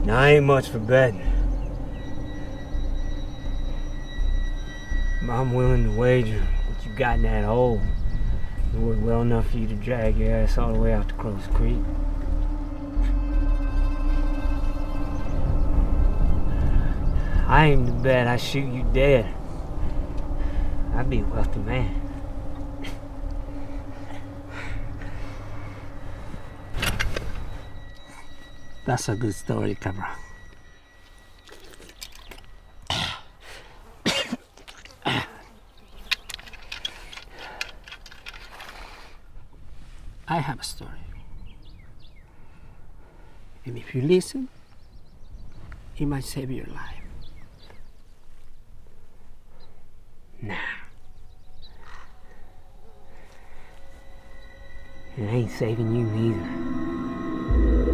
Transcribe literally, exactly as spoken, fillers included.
Now, I ain't much for betting. But I'm willing to wager what you got in that hole is worth well enough for you to drag your ass all the way out to Crow's Creek. I aim to bet I shoot you dead. I'd be a wealthy man. That's a good story, Cabra. I have a story. And if you listen, it might save your life. Nah. It ain't saving you neither.